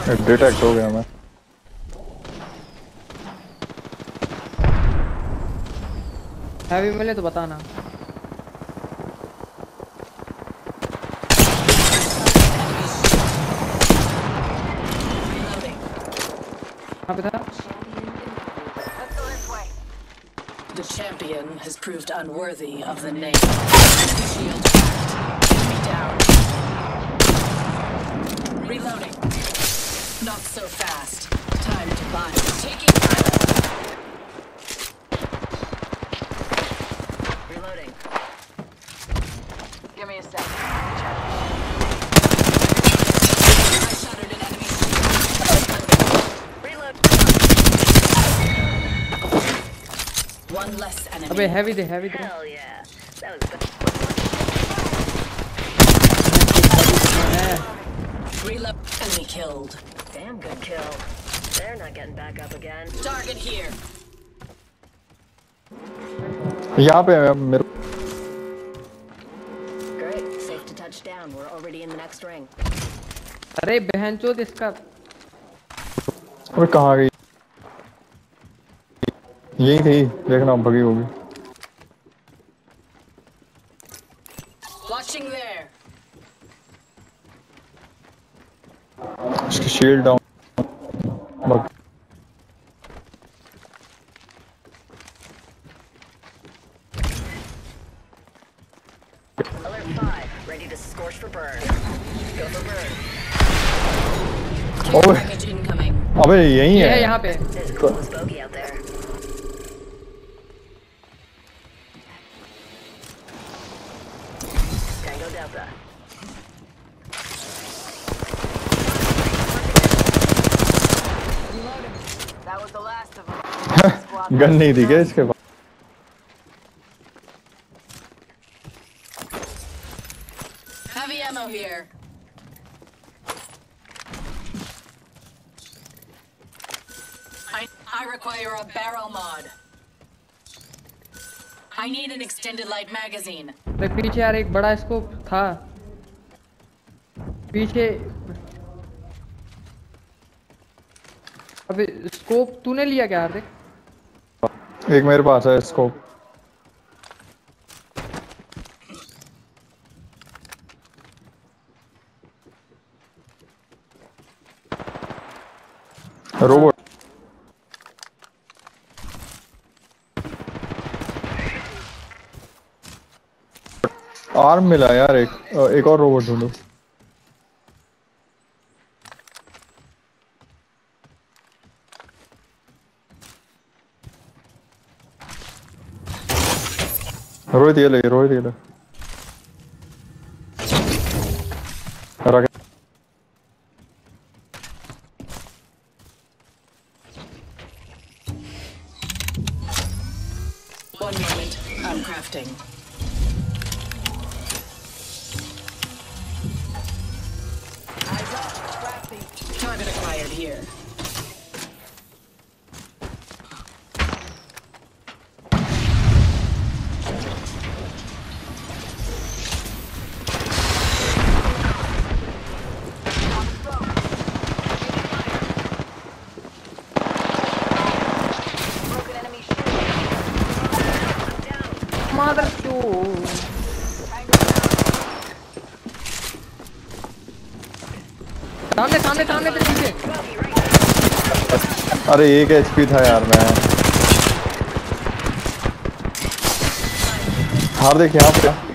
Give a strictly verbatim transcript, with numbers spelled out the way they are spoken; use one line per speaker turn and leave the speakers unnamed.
Detect हो गया मैं।
हैवी मिले तो बताना। कहाँ पे था?
The champion has proved unworthy of the name. Shield cracked. Enemy down. Reloading. Not so fast. Time to buy. Taking fire. Reloading. Give me a sec. I shattered an enemy shield. Reload. One less enemy.
अबे heavy दे heavy दे।
Hell yeah. That was good. Reload. Enemy killed. Damn good kill. They're not getting back up again. Target here.
यहाँ पे है मेरे।
Great. Safe to touch down. We're already in the next ring.
अरे बहनचोद इसका।
अबे कहाँ गई? यही थी, देखना भगी होगी।
Watching there.
उसकी शील्ड डाउन। भग।
Alert five. Ready to scorch for burn. Go for burn.
ओए,
Package incoming.
अबे यही
ये है
है।
यहाँ पे।
There's a close bogey out there. Tango Delta. That was the last of them.
Gun नहीं थी क्या इसके पास?
Heavy ammo here. I I require a barrel mod. I need an extended light magazine.
अरे पीछे यार एक बड़ा स्कोप था। पीछे। अबे स्कोप तूने लिया क्या हार्दिक?
एक मेरे पास है स्कोप। रोबोट। आर्म मिला यार, एक एक और रोबोट ढूंढो। रोहित ये ले, रोहित ये ले। रख।
One moment. I'm crafting. Eyes up. Crafting. Target acquired here.
सामने सामने सामने पे पीछे।
अरे एक एचपी था यार मैं। हार्दिक यहाँ पे।